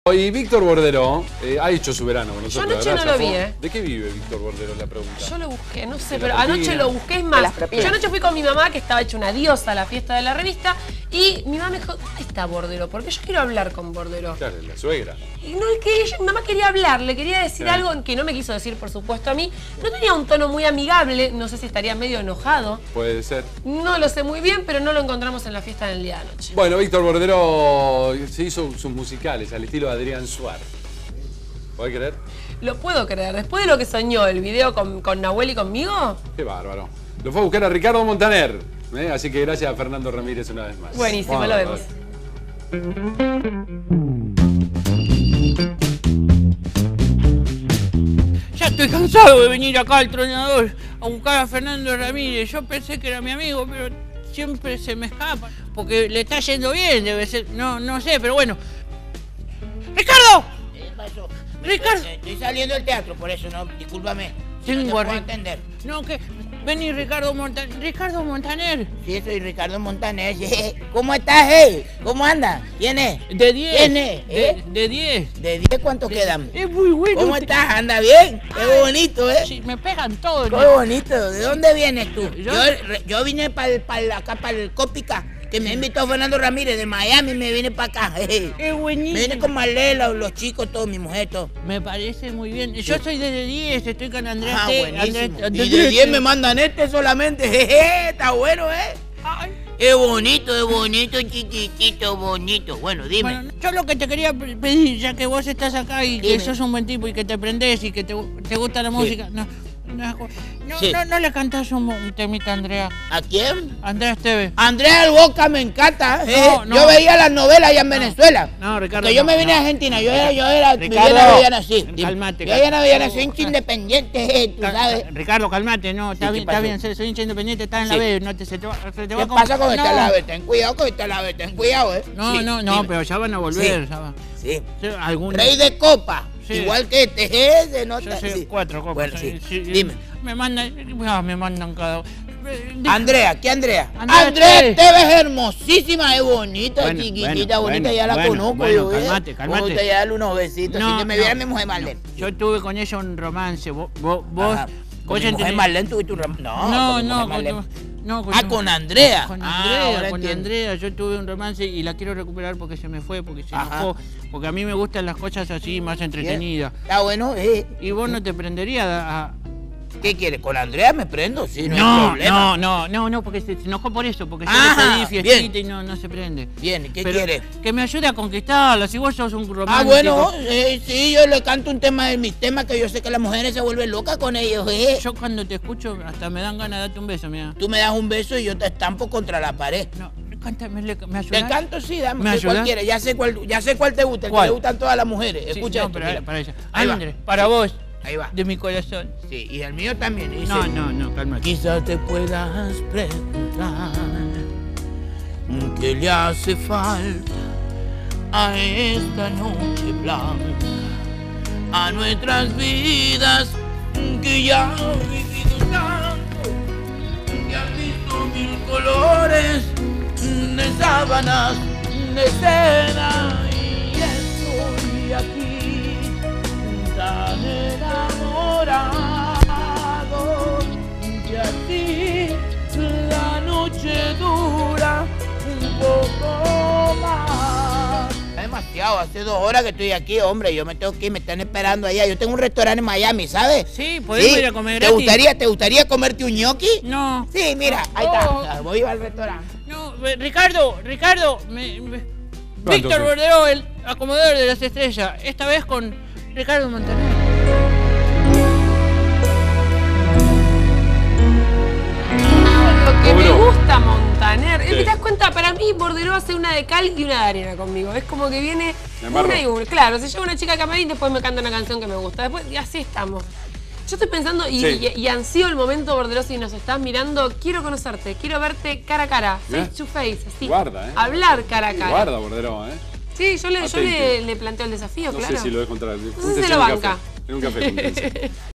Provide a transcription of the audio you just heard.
Y Víctor Bordero ha hecho su verano con Yo nosotros. anoche no lo vi, ¿eh? ¿De qué vive Víctor Bordero? La pregunta. Yo lo busqué, no sé, De pero la anoche propina. lo busqué, es más. las propinas. Yo anoche fui con mi mamá, que estaba hecha una diosa a la fiesta de la revista, y mi mamá me dijo, ¿dónde está Bordero? Porque yo quiero hablar con Bordero. Claro, la suegra. Y no, que mi mamá quería hablar, le quería decir Claro. algo que no me quiso decir, por supuesto, a mí. No tenía un tono muy amigable, no sé si estaría medio enojado. Puede ser. No lo sé muy bien, pero no lo encontramos en la fiesta del día de anoche. Bueno, Víctor Bordero se hizo sus musicales al estilo de Adrián Suárez. ¿Podés creer? Lo puedo creer. Después de lo que soñó el video con Nahuel y conmigo, Qué bárbaro. Lo fue a buscar a Ricardo Montaner. Así que gracias a Fernando Ramírez una vez más. buenísimo, lo Bárbaro. vemos. Ya estoy cansado de venir acá al tronador a buscar a Fernando Ramírez. Yo pensé que era mi amigo, pero siempre se me escapa. Porque le está yendo bien, debe ser. No sé, pero bueno. ¡Ricardo! ¿Qué pasó? Ricardo. Estoy saliendo del teatro, por eso no, discúlpame. Tengo no te puedo arre- entender. No, que. Vení, Ricardo Montaner. Sí, soy Ricardo Montaner. ¿Cómo estás, ¿Cómo andas? ¿Quién es? De 10. ¿Quién es? De 10. ¿De 10 cuánto quedan? Es muy bueno. ¿Cómo estás? ¿Anda bien? Qué bonito, Sí, me pegan todo. Qué bonito. ¿De dónde vienes tú? Yo- Yo vine acá para el Cópica, que me invitó Fernando Ramírez de Miami, me vine para acá. Es Me buenísimo. vine con Marlela, los chicos, todos, mi mujer, todo. Me parece muy bien. Yo soy desde 10, estoy con Andrés. Ah, buenísimo. Andrés- Y de 10 me mandan solamente. Está bueno, Ay. Es bonito, chiquitito, bonito. Bueno, dime. Bueno, yo lo que te quería pedir, ya que vos estás acá y que Dime. sos un buen tipo y que te prendés y que te gusta la música, Sí. no le cantás un temita a Andrea. ¿A quién? Andrea Esteves. Andrea del Boca me encanta. No. Yo veía las novelas allá en Venezuela. No, Ricardo. Que yo me vine a Argentina, yo era vivía en Avellaneda, sí. Cálmate, Yo en Avellaneda, soy hincha independiente, tú sabes. Ricardo, calmate, no, Sí, ¿qué pasó? soy hincha independiente, está en la Sí. B, no te, se te va a ¿Qué pasa con esta no. lave? Ten cuidado con esta lave, ten cuidado, No, Sí, no, dime. pero ya van a volver, Sí. ya va. Sí. Sí, algún... Rey de copa, Sí. igual que este, ese, ¿no? Yo sé Sí. 4 copas. Bueno, sí. Dime. Me mandan cada... Andrea, ¿qué Andrea? Andrea Andrea Esteves. Esteves es hermosísima, es bonita, Bueno, chiquitita, bueno, bonita, ya la bueno, conozco bueno, yo. cálmate. Me gusta ya darle unos besitos, No, así que me no, viera mi mujer Marlene. Yo tuve con ella un romance, vos Ajá. Con mi mujer Marlene tuviste un romance. No, con mi mujer no, Marlene. con Con Andrea. Con Ah, Andrea, ahora con entiendo. Andrea, yo tuve un romance y la quiero recuperar porque se me fue, porque se Ajá. enojó, porque a mí me gustan las cosas así, más entretenidas. Está bueno, Y vos no te prenderías a... ¿Qué quieres? ¿Con Andrea me prendo? Sí, no, hay No, problema. no, porque se enojó por eso, porque yo Ajá, le pedí fiestita bien. y no se prende. Bien, ¿y qué Pero quieres? que me ayude a conquistarla, si vos sos un romántico. Ah, bueno, sí, yo le canto un tema de mis temas que yo sé que las mujeres se vuelven locas con ellos, Yo cuando te escucho hasta me dan ganas de darte un beso, mira. Tú me das un beso y yo te estampo contra la pared. No, cántame, me Te ayudas. canto, sí, dame. ¿Me ¿Qué cuál ayudas? quieres? Ya sé cuál te gusta, el ¿Cuál? que le gustan todas las mujeres. Sí, Escucha no, esto, pero mira. para ella. Ahí va. Andrés, para vos, Ahí va. de mi corazón. Sí, y el mío también. Dice, No, cálmate. Quizás te puedas preguntar qué le hace falta a esta noche blanca, a nuestras vidas que ya han vivido tanto, que han visto mil colores de sábanas, de seda, y estoy aquí tan enamorado que así la noche dura un poco más. Es demasiado, hace 2 horas que estoy aquí, hombre, yo me tengo que ir, me están esperando allá. Yo tengo un restaurante en Miami, ¿sabes? Sí, podemos ir a comer gratis. ¿Te gustaría comerte un ñoqui? No. Sí, mira, ahí Oh. está. Voy al restaurante. No, Ricardo, Víctor entonces? Bordero, el acomodador de las estrellas, esta vez con Ricardo Montaner. Lo que me Cobró. gusta Montaner. Sí. ¿Te das cuenta? Para mí Bordero hace una de cal y una de arena conmigo. Es como que viene Me amarro. una y una. Claro, se lleva una chica a camarín, después me canta una canción que me gusta. Después, y así estamos. Yo estoy pensando, y ansío el momento, Bordero, si nos estás mirando, quiero conocerte, quiero verte cara a cara, Mirá. face to face, así. Guarda, Hablar cara a cara. Guarda, Bordero, Sí, yo Atento. le planteo el desafío, No claro. sé si lo dejo entrar. No sé si se lo banca. En un café.